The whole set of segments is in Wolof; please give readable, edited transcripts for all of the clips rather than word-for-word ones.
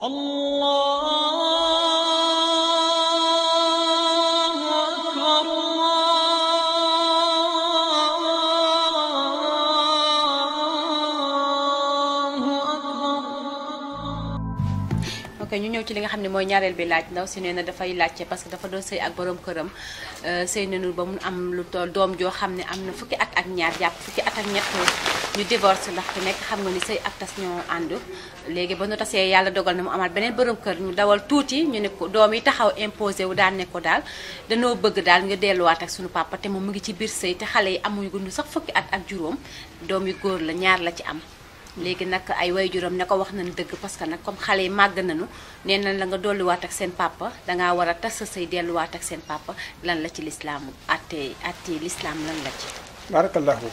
ok ñu ñëw ci li nga xam ne mooy ñaareel bi laaj ndaw si nee na dafay laajte parce que dafa doon sëy ak borom këram sëy nañu ba mu am lu toll doom joo xam ne am na fukki at ak ñaar jàpp fukki at ak ñett ñu divorce ndax ku nekk xam nga ni sëy ak tas ñoo ànd léegi ba nu tasee yàlla dogal na mu amaat beneen borom kër ñu dawal tuuti ñu ne ko doom yi taxaw imposé wu daan ne ko daal danoo bëgg daal nga delluwaat ak suñu papa te moom mu ngi ci biir sëy te xale yi amuñu gundu sax fukki at ak juróom doom yu góor la ñaar la ci am léegi nag ay waajuram ne ko wax nañu dëgg parce que nag comme xale yi màgg nañu nee nañ la nga dolliwaat ak seen papa dangaa war a tas sa sëy delluwaat ak seen papa lan la ci lislaamu atte lislaam lan la ci barakallahu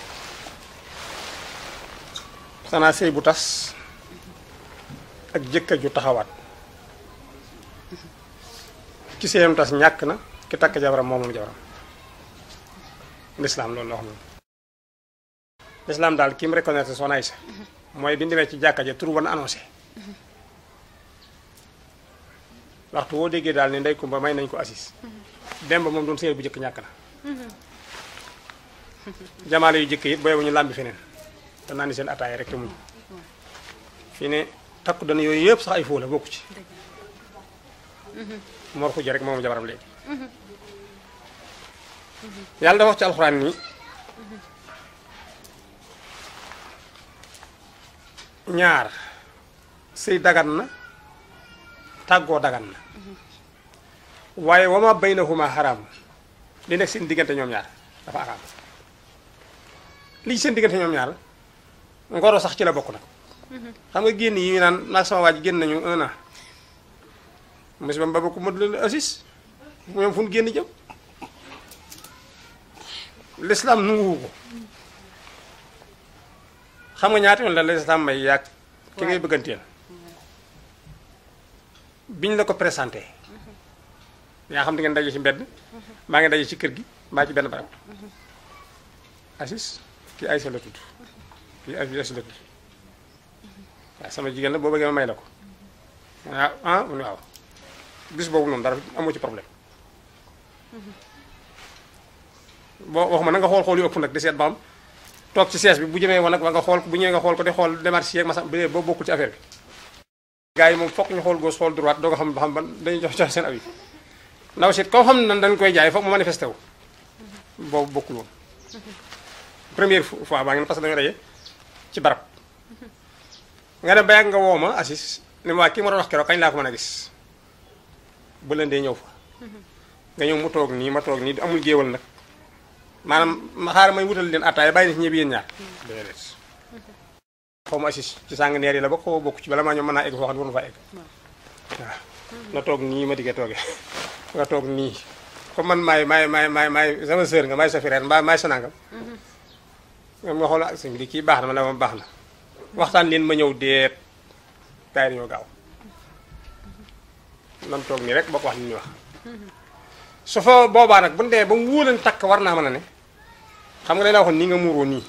xanaa sëy bu tas ak jëkkër ju taxawaat ki sëyam tas ñàkk na ki takk jabaram moom jabaram lislaam loolu la wax noonu lislaam daal ki mu reconnaître Soxna Aysa mooy bi ñu demee ci jàkka ja tur wan annoncé waxtu woo déggee daal ne ndey kumba may nañ ko assis demba moom doon sëyal bu jëkk ñàkk na jamaale yu jëkk it booy bu ñu làmbi feneen te naa ni seen ataaya rek te muñ fii ne takku dana yooyu yëpp sax ay fóo la bokku ci mor xuja rek moom jabaram léegi yàlla dafa wax ci alxuraan ni ñaar sëy dagan na tàggoo dagan na waaye wama baynahuma xaraam li nekk seen diggante ñoom ñaar dafa araam lii seen diggante ñoom ñaar ngoro sax ci la bokk nag xam nga génn yi ñu naan naag sama waa ji génn nañu 1 an musiba ba bokk ma du leen assis ñoom fu ñu génn jëm l'islam nunguwu ko xam nga ñaata yoon la l'islam may yàgg ki ngay bëgganteel biñ la ko présenté yaa xam di ngeen daje ci mbedd maa ngi daje ci kër gi mbaa ci benn barab assis kii Aysa la tudd kii Aysa la tudd waaw sama jigéen la boo bëggee ma may la ko mu ne waaw bis boobu noonu dara amoo ci problème boo waxuma na nga xool yu ëpp nag di seet ba xam toog ci sees bi bu jëmee woon nag nga xool ko bu ñëwee nga xool ko di xool démarche yeeg masa boo bokkul ci affaire bi gars yi moom fokk ñu xool gauche xool droite doo ko xam ba xam ban dañuy joxe seen avis ndaw si koo xam ne dañ koy jaay foog mu manifesté wu boobu bokkul woon première fois baa ngeen parce que dañoo daje ci barab nga dem ba yàgg nga woo ma assis ni ma waa kii ma doon wax keroog kañ laa ko mën a gis bu leen dee ñëw fa nga ñëw mu toog nii ma toog nii amul géewal nag maanaam xaaral may wutal leen attaaya bàyyi na ci ñëpp yéen ñaar déedéet xaw ma assis ci sàng neer yi la bokk xaw ma bokk ci bala maa ñoom mën naa egg foo xam ne waru faa egg waaw na toog nii ma diggee toogee nga toog nii comme man maay sama sœur nga maay sa frère mbaa maay sa nangam nga ma xool ak sëñ bi di kii baax na ma la ma baax na waxtaan leen ma ñëw deet gars yi dañoo gaaw nan toog nii rek boo ko wax li ñuy wax su fa boobaa nag bu ñu demee ba mu wóoleen takk war naa mën a ne xam nga dañ la waxoon nii nga muuroo nii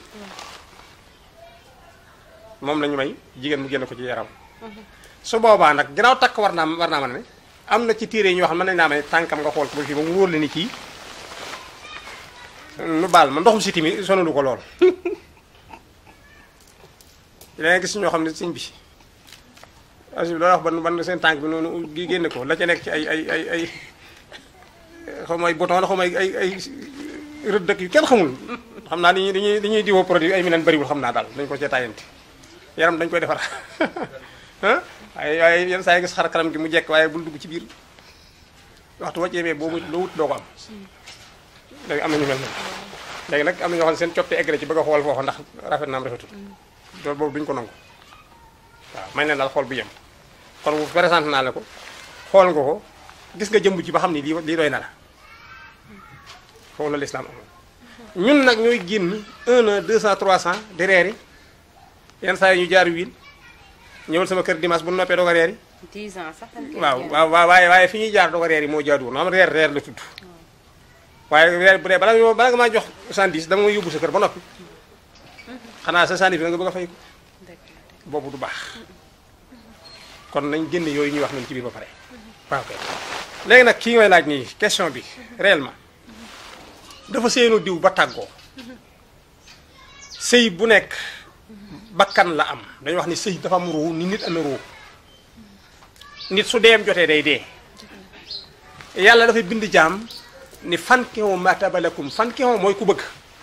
moom la ñu may jigéen mu génn ko ci yaram su boobaa nag ginnaaw takk war naa mën a ne am na ci téere yi ñoo xam ne mën nañ naa may tànkam nga xool ko ba fii ba mu wóor la ni kii lu baal ma ndoxum siti mi sonalu ko lool dangay gis ñoo xam ne sëñ bi asi loo wax ban seen tànk bi noonu gi génne ko la ca nekk ci ay xaw ma ay bouton la xaw ma ay rëdd dëkk yu kenn xamul xam naa dañuy diwoo produit ay mi leen bëriwul xam naa daal dañ ko cee tàyyanti yaram dañ koy defar waaye yenn saa yi gis xar kanam gi mu jekk waaye bul dugg ci biir waxtu wacc yemee boo loo wut doo ko am léegi am na ñu mel noonu léegi nag am na ñoo xam ne seen coppite egg na ci bëgg a xool foofa ndax rafet na am rafetul loolu boobu duñ ko nangu waaw may leen daal xool bu yem kon bu présenté naa la ko xool nga ko gis nga jëmb ci ba xam ni lii doy na la foofu la lislaam amoon ñun nag ñooy génn 1 an 200 300 di reeri yenn saa yi ñu jaar wiil ñëwal sama kër dimanche bu noppee doog a reeri 10 ans sax waaw waaye fi ñuy jaar doog a reeri moo jaaduwul maanaam reer la tudd waaye reer bu dee bala nga maa jox 110 dama may yóbbu sa kër ba noppi xanaa sa 110 nga bëgg a fay ko boobu du baax kon nañ génne yooyu ñuy wax nañ ci biir ba pare waaw kay léegi nag kii ngay laaj nii question bi réellement dafa seenu diw ba tàggoo sëy bu nekk bakkan la am dañuy wax ni sëy dafa am ruu ni nit amee ruu nit su deem jotee day dee yàlla dafay bind jaam ni fankihu ma taaba lakum fankihu mooy ku bëgg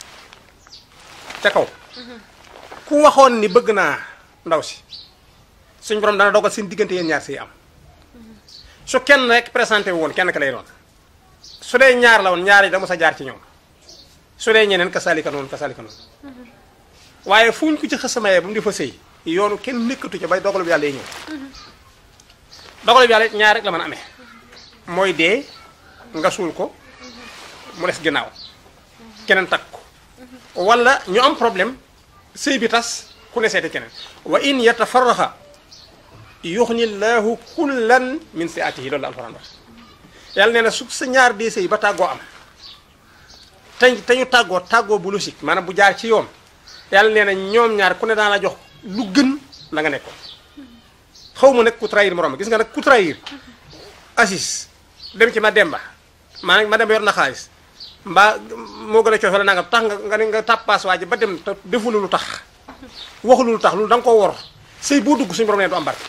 ca kaw ku waxoon ni bëgg naa ndaw si suñ borom dana dogal seen diggante yéen ñaar sëy am su kenn rek présenté woon kenn ka lay doon su dee ñaar la woon ñaar yi da mos a jaar ci ñoom su dee ñeneen kasaalika noonu waaye fu ñu ko ci xësamayee ba mu di fa sëy yoonu kenn nekkatu ca bay dogalu bi yàlla yi ñëw dogalu bi yàlla ñaar rek la mën a amee mooy dee nga suul ko mu des ginnaaw keneen takk ko wala ñu am problème sëy bi tas ku ne seeti keneen wa in yatafarraxa yuxni llaahu kullan min saatihi loolu la alxuraan wax yàlla nee na su sa ñaar dee sëy ba tàggoo am te ñu tàggoo bu logique maanaam bu jaar ci yoon yàlla nee na ñoom ñaar ku ne daan la jox lu gën la nga nekkoon xaw ma nag ku trahir morom gis nga nag ku trahir Aziz dem ci Mademba maanaam Mademba yor na xaalis mbaa moo gën a coof wala nangam tax nga tàppaas waa ji ba dem te defu lu tax waxu lu tax loolu da nga koo wor sëy boo dugg suñu borom nee du am barke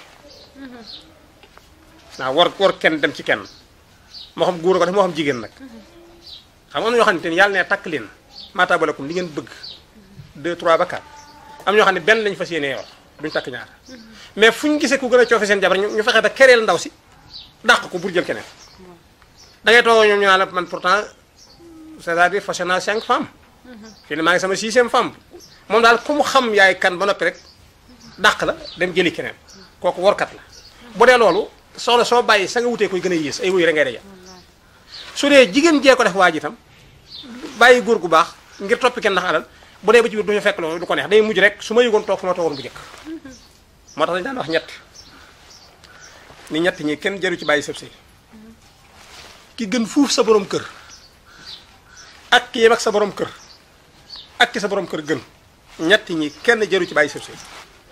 waaw war kenn dem ci kenn moo xam góor ko def moo xam jigéen nag xam nga am na ñoo xamante ni yàlla ne takk leen maatabalakum li ngeen bëgg 2 3 ba 4 am ñoo xam ne benn lañu fas yéene yor duñu takk ñaar mais fu ñu gisee ku gën a coofe seen jabar ñu fexe ba kereel ndaw si dàq ko pour jël keneen da ngay toog ñoom ñu naan la man pourtant c'est-à-dire fas naa 5 femmes fii ne maa ngi sama 6e femme moom daal ku mu xam yaay kan ba noppi rek dàq la dem jëli keneen kooku workat la bu dee loolu soxla soo bàyyi sa nga wutee koy gën a yées ay wuyu rek ngay daje su dee jigéen jee ko def waa ji itam bàyyi góor gu baax ngir toppi kenn ndax alal bu dee ba ci biir du ñu fekk loolu du ko neex day mujj rek su ma yëgoon toog fu ma toogoon bu njëkk moo tax dañu daan wax ñett ni ñett ñi kenn jaru ci bàyyi sëb sëy ki gën fuuf sa borom kër ak ki yem ak sa borom kër ak ki sa borom kër gën ñett ñi kenn jaru ci bàyyi sëb sëy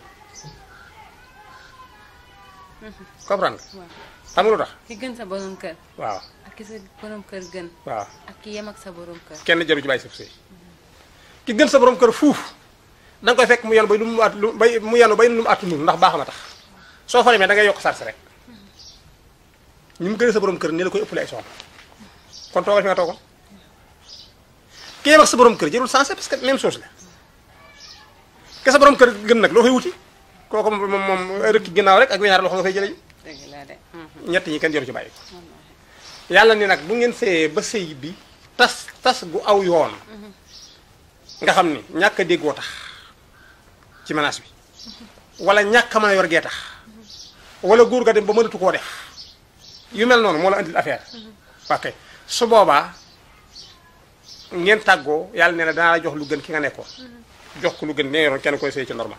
comprendre nga xam nga lu tax ki gën sa borom kër waaw ak ki sa borom kër gën waaw ak ki yem ak sa borom kër kenn jaru ci bàyyi sëb sëy ki gën sa borom kër fuuf da nga koy fekk mu yanu bay lu mu at lu bay mu yanu bay lu mu attu ndax baax ma tax soo fa demee da ngay yokk sarse rek ñu mu gën sa borom kër ni la koy ëppale ay soxna kon toogal fi nga toogoon ki yem ak sa borom kër jërul sensé parce que même chose la ke sa borom kër gën nag loo fay wuti kooku moom rëkk ginnaaw rek ak weñaar loxo nga fay jëlee dëgg la de ñett ñi kenn jaru ci bàyyi ko yàlla ni nag bu ngeen sëyee ba sëy bi tas gu aw yoon nga xam ni ñàkk a déggoo tax ci menace bi wala ñàkk a mën a yor gee tax wala góor ga dem ba mënatu koo def yu mel noonu moo la andil affaire ok su boobaa ngeen tàggoo yàlla nee na danaa la jox lu gën ki nga nekkoon jox ko lu gën ne yoroon kenn koy sëy ci normal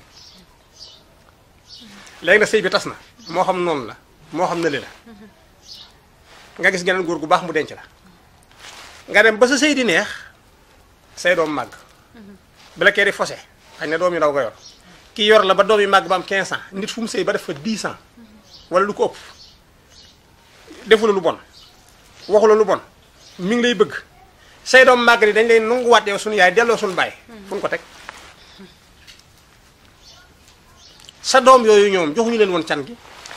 léegi nag sëy bi tas na moo xam noonu la moo xam nële la nga gis geneen góor gu baax mu denc la nga dem ba sa sëy di neex say doom màgg bala kee di fose xañ ne doom yu ndaw nga yor kii yor la ba doom yi màgg ba am 15 ans nit fu mu sëy ba def fa 10 ans wala lu ko ëpp defu la lu bon waxu la lu bon mi ngi lay bëgg say doom màgg ni dañ lay nanguwaat yow suñu yaay delloo suñu baay fu ñu ko teg sa doom yooyu ñoom joxuñu leen woon can gi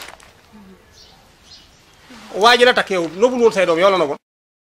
waa ji la takk yow nobul woon say doom yow la noboon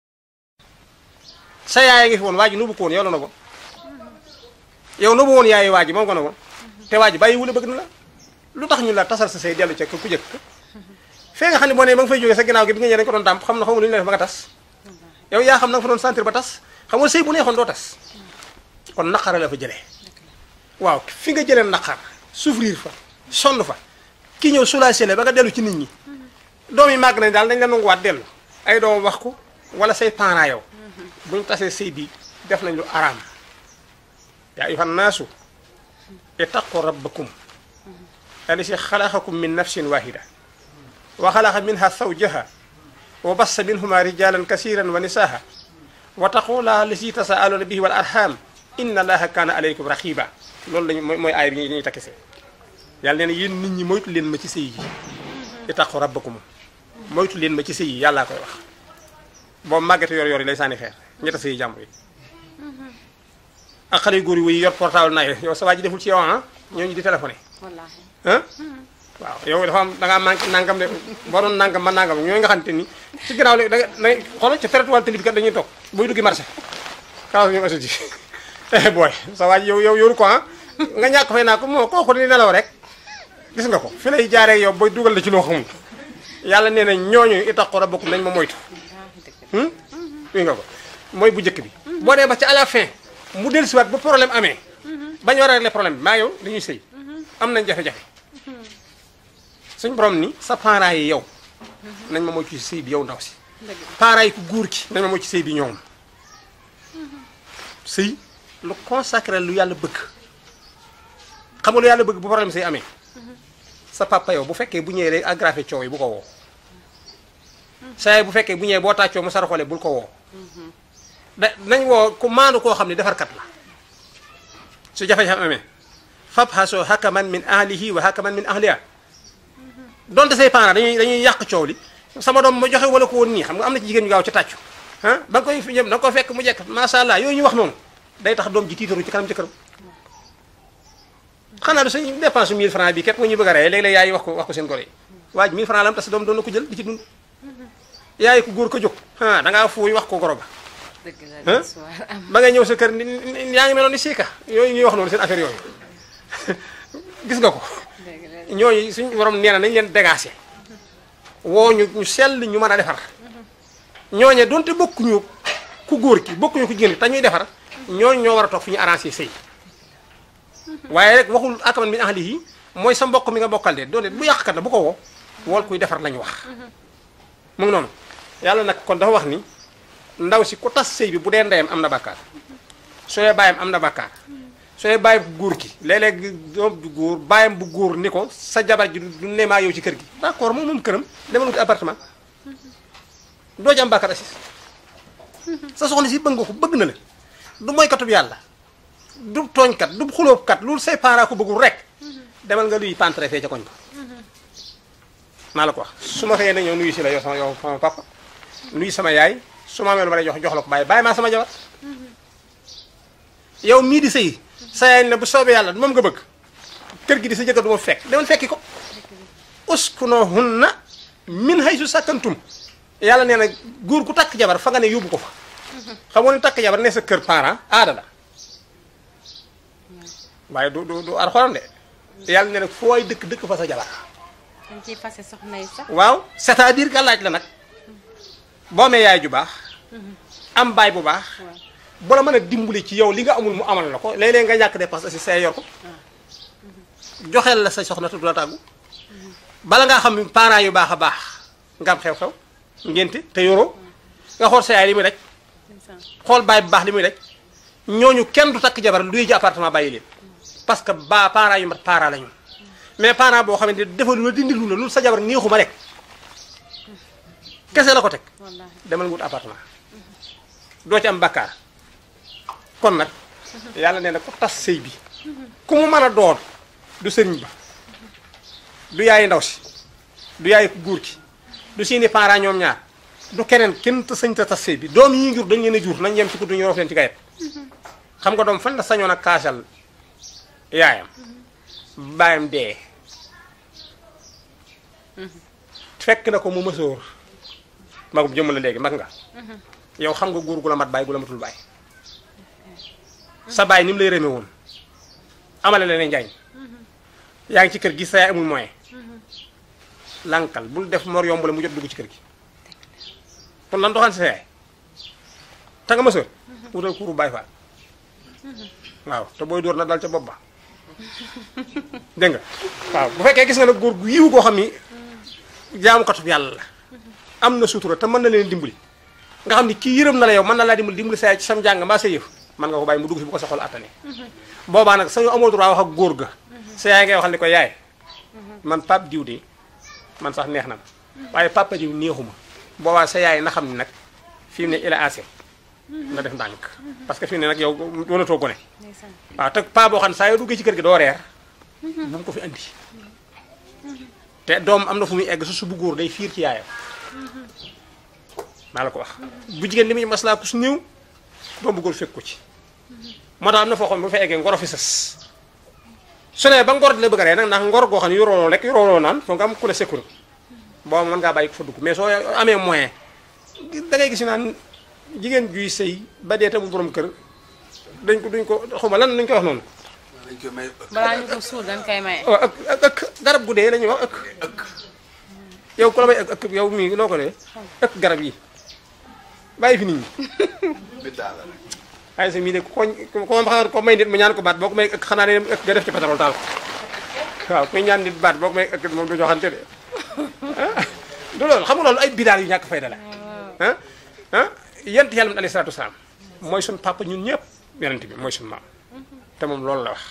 sa yaay ngi fi woon waa ji nobu ko woon yow la noboon yow nobu woon yaayi waa ji moom ko noboon te waa ji bàyyi wula bëgg na la lu tax ñu la tasal sa say dellu ca ku jëkk fee nga xam ne boo nee ba nga fay jógee sa ginnaaw gi bi nga ñëwee dañ ko doon dàmp xam na xaw ma lu ñu la def ba nga tas yow yaa xam na nga fa doon sentir ba tas xam nga sëy bu neexoon doo tas kon naqara la fa jëlee waaw fi nga jëlee naqar souffrir fa sonn fa kii ñëw soulagé la ba nga dellu ci nit ñi doom yi màgg nañ daal dañ la nanguwaat dellu ay doom wax ko wala say parents yow buñu tasee sëy bi def nañ lu araam yaa ayyuhan naasu ittaqu rabbakum allazii xalaqakum min nafsin waahida wa xalaqa minha zawjaha wa bassa minhuma rijalan kasiran wa nisaaha wa taqullaaha allazii tasaaluuna bihi wal arham inna allaha kaana alaykum raqiba loolu lañu mooy aay bi ñuy takki see yàlla nee na yéen nit ñi moytu leen ma ci sëy yi ittaqu rabbakum moytu leen ma ci sëy yi yàllaa koy wax boobu màggete yor yi lay sànni xeer ñetta sëy jàmbur yi ak xale yu góor yi wuy yor portable naye yow sa waa ji deful ci yow ah ñooñu di téléphoné wallaahi ah waaw yow dafa am da ngaa manqué nangam de boo doon nangam man nangam ñooñu nga xam te ni ci ginnaaw léegi da nga xoolal ca traite wàllu télé bi kat dañuy toog buy duggi marché kaw ñoom assuji booy sa waa ji yow yoru ko ah nga ñàkk fay naa ko moo kooku di nelaw rek gis nga ko fi lay jaaree yow booy dugal la ci loo xamul yàlla nee na ñooñu ittaqu rabbakum nañ ma moytu wi nga ko mooy bu njëkk bi boo dee ba ci à la fin mu dellusiwaat ba problème amee bañ war a régler problème bi maa yow dañuy sëy am nañ jafe-jafe suñ borom ni sa parents yi yow nañ ma moytu ci sëy bi yow ndaw si parents yi ku góor ki nañ ma moytu ci sëy bi ñoom sëy lu consacré lu yàlla bëgg xam nga lu yàlla bëgg bu problème sëy amee sa papa yow bu fekkee bu ñëwee day aggravé coow yi bu ko woo saa bu fekkee bu ñëwee boo tàccoo mu saraxole bul ko woo nañ woo ku maandu koo xam ne defarkat la su jafe-jafe amee fabhasu hakaman min ahlihi wa hakaman min ahliha donte say parents dañuy yàq coow li sama doom ma joxe wala ko woon nii xam nga am na ci jigéen ñu gaaw ca tàccu ah ba nga koy jëm da nga ko fekk mu jekk macha allah yooyu ñu wax noonu day tax doom ji tiitaru ci kanam jëkkëram xanaa du suñu dépense 1000 francs bi képp nga ñu bëgg a rey léeg-léeg yaay wax ko seen goro yi waa ji 1000 francs la am te sa doom doon na ko jël di ci dund yaay ko góor ko jóg da ngaa fuuy wax ko goro ba ba ngay ñëw sa kër yaa ngi meloon ni siika yooyu ñuy wax noonu seen affaire yooyu gis nga ko ñooñu suñu borom nee na nañ leen dégagé woo ñu sell ñu mën a defar ñooñe donte bokkuñu ku góor ki bokkuñu ku jigéen te ñuy defar ñooñu ñoo war a toog fi ñu arrangé sëy waaye rek waxul akaman min ahlihi mooy sa mbokk mi nga bokkal de doone bu yàqkat la bu ko woo wool kuy defar lañu wax mu ngi noonu yàlla nag kon dafa wax ni ndaw si ku tas sëy bi bu dee ndeyam am na bàkkaar soo dee bàyyam am na bàkkaar soo dee bàyyi bu góor ki léeg-léeg doom bu góor bàyyam bu góor ni ko sa jabar ji du ne maa yow ci kër gi d'accord moom këram demal wuti appartement doo ci am bàkkaar assis sa soxna si bëgg nga ko bëgg na la du mooy katub yàlla du tooñkat du xulóobkat loolu say parents ko bëggul rek demal nga luy pantre fee ca koñ ba maa la ko wax su ma xëyee na ñëw nuyu si la yow sama papa nuyu sama yaay su ma amee lu ma lay jox la ko bàyyi maa sama jabar yow mii di sëy sa yaay ne bu soobee yàlla moom nga bëgg kër gi di sa jëkkër du ma fekk demal fekki ko uskunuhunna min haysu sakantum yàlla nee na góor ku takk jabar fa nga ne yóbbu ko fa xam nga ni takk jabar ne sa kër parent aada la waaye du Alxuraan de yàlla nee na foo ay dëkk fa sa jabar dañ ciy fase soxna yi sax waaw c'est-à-dire que laaj la nag boo amee yaay ju baax am baay bu baax bu la mën a dimbali ci yow li nga amul mu amal la ko léeg-léeg nga ñàkk dépense si say yor ko joxeel la sa soxna te du la tàggu bala ngaa xam parents yu baax a baax nga am xew-xew ngénte te yoroo nga xool sa yaay li muy daj xool baay bu baax li muy daj ñooñu kenn du takk jabar luy ji appartement bàyyi leen parce que parents yu mat parents la ñu mais parent boo xamante ne defalu la dindilu la lu sa jabar neexuma rek kese la ko teg demal nga wut appartement doo ci am bakkaar kon nag yàlla nee na ko tas sëy bi ku mu mën a doon du sëriñ ba du yaayi ndaw si du yaayi ku góor ki du seeni parents ñoom ñaar du keneen kenn te sañ ta tas sëy bi doom yi jur dañ leen a jur nañ yem ci kuddu ñu roof leen ci kayet xam nga doom fan la sañoon ak kaasal yaayam baayam dee fekk na ko mu mësoor magum jëmm la léegi mag nga yow xam nga góor gu la mat baay gu la matul baay sa baay ni mu lay reme woon amale la ne njaañ yaa ngi ci kër gi sa yaay amul moyen lankal bul def mor yomb la mu jot dugg ci kër gi kon lan doxaan sa yaay te nga mësoor wutal kuuru baay faal waaw te booy dóor na dal ca bopp ba dégg nga waaw bu fekkee gis nga nag góor gu yiwu koo xam ni jaamukatub yàlla la am na sutura te mën na leen dimbali nga xam ni kii yërëm na la yow mën na laa dimbali sa yaay ci sam njàng mbaa sa yëf mën nga ko bàyyi mu dugg si bu ko sa xol attane boobaa nag sañu amoo droit wax ak góor ga sa yaay ngay waxal ni ko yaay man pap diw de man sax neex na ma waaye papa diw neexuma boobaa sa yaay na xam ni nag fi mu ne il a assez nga def ndànk parce que fi mu ne nag yow doonatoo gone waaw te pa boo xam ne saa yoo duggee ci kër gi doo reer bu mu ko fi andi te doom am na fu muy egg su bu góor day fiir ci yaayam maa la ko wax bu jigéen li muy maslaa ku su néew doom bu góor fekk ko ci moo tax am na foo xam ne bu fa eggee ngoro fi sës su ne ba ngor dina bëgg a rey nag ndax ngor goo xam ne yoroo rek yoroo naan foo nga am ku la sécurité boobu mën ngaa bàyyi ko fa dugg mais soo amee moyen da ngay gis naan jigéen juy sëy ba dee tamul borom kër duñ ko xuma lan lañ koy wax noonu. dañ koy may balaa ñu ko suul dañ koy maye. waaw ëkk garab gu dee la ñuy wax ëkk. yow ku la may ëkk yow mii noo ko dee ëkk garab yi bàyyi fi nit ñi. ay sa mii de ko may nit mu ñaan ko baat boo ko may ëkk xanaa ne ëkk nga def ci pétrole taal ko waaw kuy ñaan nit baat boo ko may ëkk moom du joxante de du loolu xam nga loolu ay bidaal yu ñàkk fayda la yent yàlla alayhi salaatu wasalaam mooy suñ papa ñun ñëpp yonent bi mooy suñ maam te moom loolu la wax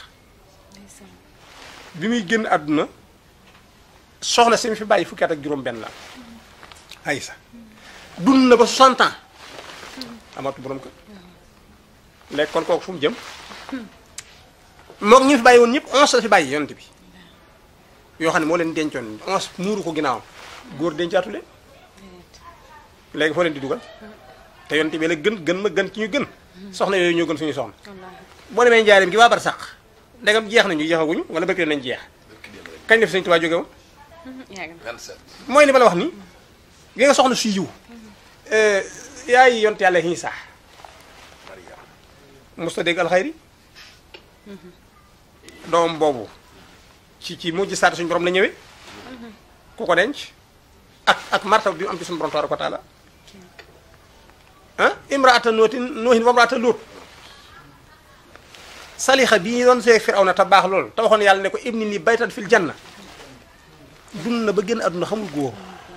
bi muy génn àdduna soxna si mu fi bàyyi fukki at ak juróom benn la Aysa dund na ba 60 ans amatu borom kër léegi kon kooku fu mu jëm moom ñu fi bàyyi woon ñëpp 11 la fi bàyyi yonent bi yoo xam ne moo leen dencoon 11 muuru ko ginnaawam góor dencaatu leen léegi foo leen di dugal te yonent bi la gën ma gën ci ñu gën soxna yooyu ñoo gën suñu soxna boo demee njaareem gi waa bar sax ndegam jeex nañu jeexaguñu wala bëgg nañ jeex kañ def Sëñ Tuubaa jóge woon mooy li ma la wax ni gi nga soxna su yiw yaay yonent yàlla yi sax musta dégg alxayri doom boobu ci mujj saati suñu borom la ñëwee ku ko denc ak martaba bi mu am ci suñu borom tabaaraka wa taala imraata noohin wa imraata luut salixa bi ñu doon see Firawna te baax lool te waxoon yàlla ne ko ibni li baytan fil janna dund na ba génn àdduna xamul góor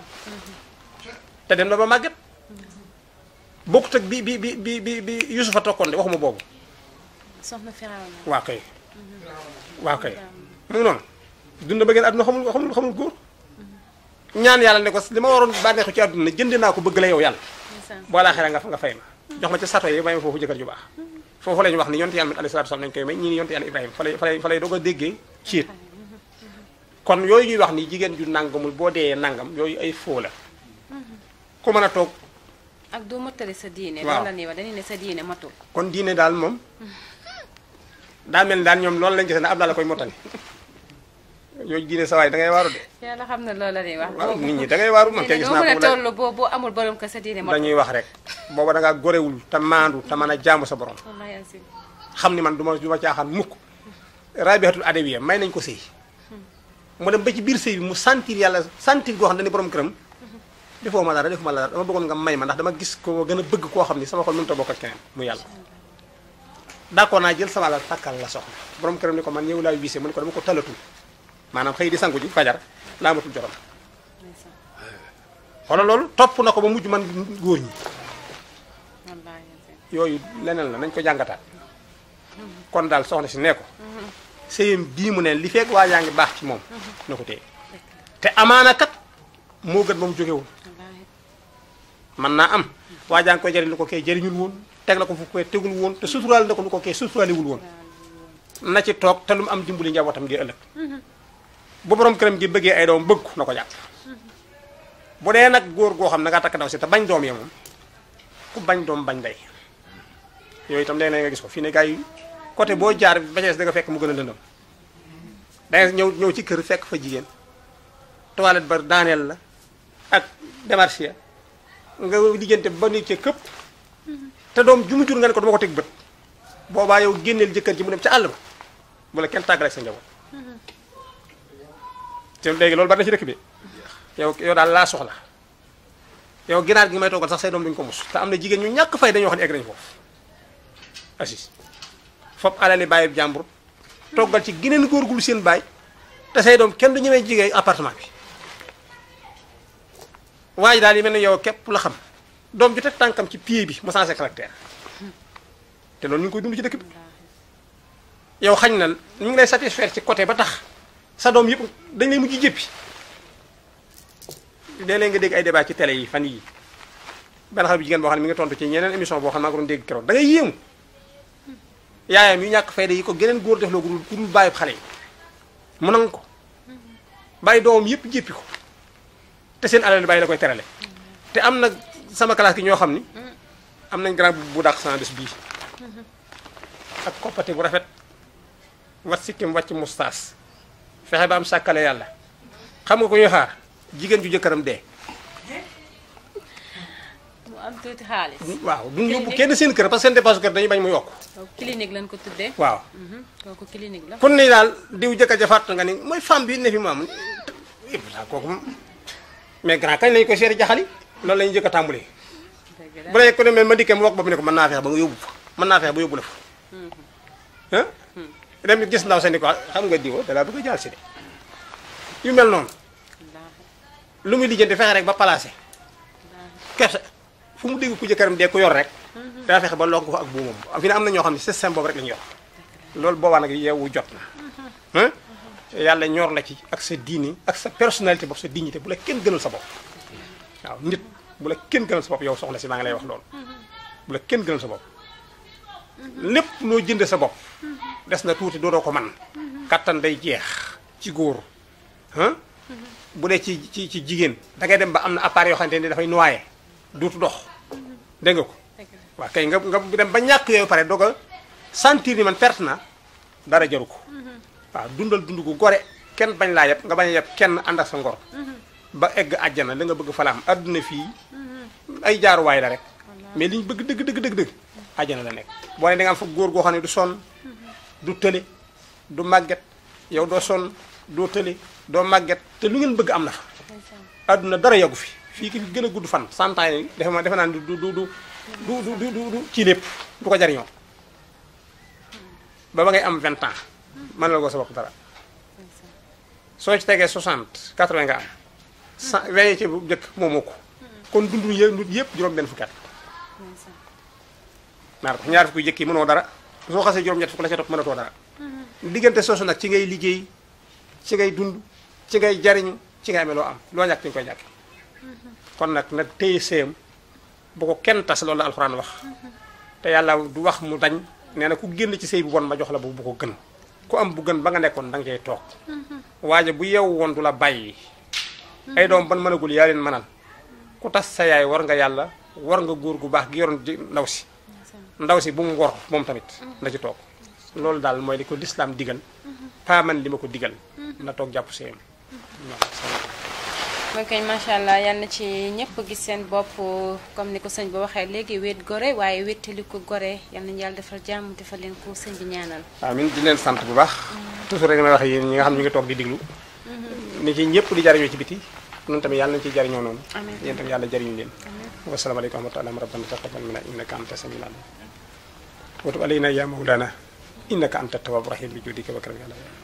te dem na ba màgget bokkut ak bi Yusufa tokkoon de waxuma boobu soxna Firawna waa kay mu ngi noonu dund na ba génn àdduna xamul góor ñaan yàlla ne ko li ma waroon bànneexu ci àdduna jënd naa ko bëgg la yow yàlla boo laa xere nga fay ma jox ma ca sato yi may ma foofu jëkkër ju baax foofu la ñu wax ni yonte yàlla alayhi salaatu wasallam nañu koy may ñii ni yonte yàlla Ibrahima fa lay doog a déggee ciit kon yooyu ñuy wax ni jigéen ju nangamul boo dee nangam yooyu ay foo la ku mën a toog ak doo mottali sa diine waaw loolu la ñuy wax dañuy ne sa diine matul kon diine daal moom daa mel ni daal ñoom loolu lañ gis ne Abdallah la koy mottali yooyu diine sa waay da ngay waaru de yàlla xam ne loolu la ñuy wax waaw nit ñi da ngay waaru man kay gis naa mën a ko toll boo amul borom ko sa diine matul dañuy wax rek booba da ngaa gorewul te maandu te mën a jaamu sa borom wallahi asim xam ni man du ma caaxaan mukk rabihatul adawiya may nañ ko sëy mu dem ba ci biir sëy bi mu sentir yàlla sentir goo xam ne dañu borom këram defoo ma dara dama bëggoon nga may ma ndax dama gis ko gën a bëgg koo xam ni sama xol mënut a bokk ak keneen mu yàlla d'accord naa jël sama la takkal la soxna borom këram ni ko man ñëw laa wiise mu ne ko dama ko talatul maanaam xëy di sangu ji fajar laa matul jotam xoolal loolu topp na ko ba mujj man góor ñi wallahi asim yooyu leneen la nañ ko jàngataat kon daal soxna si nee ko sëyam bii mu ne li fekk waa yaa ngi baax ci moom na ko téye te amaana kat moo gën ba mu jógewul wallahi man naa am waa jaa ngi koy jëriñ lu ko kee jëriñul woon teg na ko fu koy tegul woon te suturaal na ko lu ko kee suturaalewul woon na ci toog te lu mu am dimbali njabootam ngir ëllëg bu borom këram gi bëggee ay doom bëgg ko na ko jàpp bu dee nag góor goo xam ne nga takk ndaw si te bañ doom ya moom ku bañ doom bañ day yooyu itam léeg-léeg nga gis ko fii ne gars yi côté boo jaar ba ca des da nga fekk mu gën a lëndëm da nga ñëw ci kër fekk fa jigéen toilette ba daaneel la ak démarche nga diggante ba nit ca këpp te doom ju mu jur nga ne ko dama ko teg bët boobaa yow génneel jëkkër ji mu dem ca àll ba bu la kenn tàggale ak sa njaboot te léegi loolu bari na ci dëkk bi yow daal laa soxla yow ginaar gi may toogal sax say doom duñu ko mus te am na jigéen ñu ñàkk fay dañoo xam ne egg nañu foofu assis foofu alali bàyyi jàmbur toggal ci geneen góor gul seen baay te say doom kenn du ñëwee jigéen appartement bi waaye daal yi mel ne yow képp la xam doom ju teg tànkam ci pied bi mu changé caractère te loolu ñu ngi koy dund ci dëkk bi yow xañ na ñu ngi lay satisfaire ci côté ba tax sa doom yëpp dañ lay mujj jéppi léeg-léeg nga dégg ay débat ci télé yi fan yi benn xale bu jigéen boo xam ne mi ngi tontu ci ñeneen émission boo xam ne maa ko doon dégg keroog da ngay yéemu yaayam yu ñàkk fayda yi ko geneen góor def loo ku dul bàyyi xale yi mu nangu ko bàyyi doomam yëpp jéppi ko te seen alal bàyyi la koy terale te am na sama classe gi ñoo xam ni am nañ grand bu dàq sans des bii ak koppati bu rafet wat sikkim wàcc mustaas fexe ba am sàkkale yàlla xam nga ko ñuy xaar jigéen ju jëkkëram dee mu am tuuti xaalis. waaw duñ yóbbu kenn seen kër parce que seen dépense kër dañuy bañ mu yokk kooku clinique lañ ko tuddee. waaw kooku clinique la. kon ni daal diw jëkkër ja fàtt nga ni mooy femme bi ne fi mu am yëpp daal kooku moom mais grand kañ lañu koy seeti jaxali loolu la ñuy jëkk a tàmbalee dëgg la bu dee ko ne mais ma dikkee mu wax bopp ne ko mën naa feex ba nga yóbbu fa mën naa feex ba yóbbu la fa ah dem it gis ndaw sa ni ko xam nga diwo dalaa bëgg a jaal si de yu mel noonu lu muy lijjanti fexe rek ba placé kese fu mu dégg ku jëkkëram dee ko yor rek daa fexe ba lonk ko ak buumam fi ne am na ñoo xam ne système boobu rek la ñu yor loolu boobaa nag yeewu jot na yàlla ñor la ci ak sa diini ak sa personnalité bopp sa dignité bu la kenn gënal sa bopp waaw nit bu la kenn gënal sa bopp yow soxna si maa ngi lay wax loolu bu la kenn gënal sa bopp lépp loo jënde sa bopp des na tuuti doodoo ko man kattan day jeex ci góor bu dee ci jigéen da ngay dem ba am na appareil yoo xamante ne dafay noyé duutu dox dégg nga ko waaw kay nga dem ba ñàkk yooyu pare doog a sentir ni man perte na dara jaru ko waaw dundal dund gu gore kenn bañ laa yeb nga bañ a yeb kenn ànd ak sa ngor ba egg àjjana la nga bëgg falaam adduna fii ay jaaruwaay la rek mais li ñu bëgg dëgg àjjana la nekk boo ne da nga am fa góor goo xam ne du sonn du tële du màgget yow doo sonn doo tële doo màgget te lu ngeen bëgg am na fa adduna dara yàggu fi fii ki gën a gudd fan 100 ans yi defe naa du ci lépp du ko jariñoo ba ngay am 20 ans mën la ko sa bopp dara soo ci tegee 60 80 nga am 100 20 ci bu njëkk moomoo ko kon dundu yëpp juróom benn fukki at naar ko ñaar fukki jëkk yi mënoo dara soo xasee juróom-ñett fukk la ca topp mënatoo dara diggante soosu nag ci ngay liggéey ci ngay dund ci ngay jariñu ci ngay amee loo am loo ñàkk dañu koy ñàkk kon nag nag téye séyam bu ko kenn tas loolu la alxuraan wax te yàlla du wax mu dañ nee na ku génn ci sëy bu bon ma jox la bu ko gën ku am bu gën ba nga nekkoon da nga cay toog waaye bu yeewu woon du la bàyyi ay doom ban mënagul yaa leen mënal ku tas sa yaay war nga yàlla war nga góor gu baax gi yoroon ndaw si bu mu wor moom tamit na ci toog loolu daal mooy li ko lislaam digal pas man li ma ko digal na toog jàpp séyam mooy koy macha allah yal na ci ñëpp gis seen bopp comme ni ko sëñ ba waxee léegi wéet gore waaye wéttali ko gore yal nañu yàlla defal jàmm defal leen ko sëñ bi ñaanal amiin di leen sant bu baax toujours rek may wax yéen ñi nga xam ñu ngi toog di diglu ni ci ñëpp di jariñoo ci biti noonu tamit yàlla nañu ciy jariñoo noonu yéen tamit yàlla jariñu leen wasalaamaaleykum wa rahmatullahi rabbana taqabbal minna innaka anta samiul alim wa tub alayna ya mawlana innaka anta tawwabur rahim bi judika wa karamika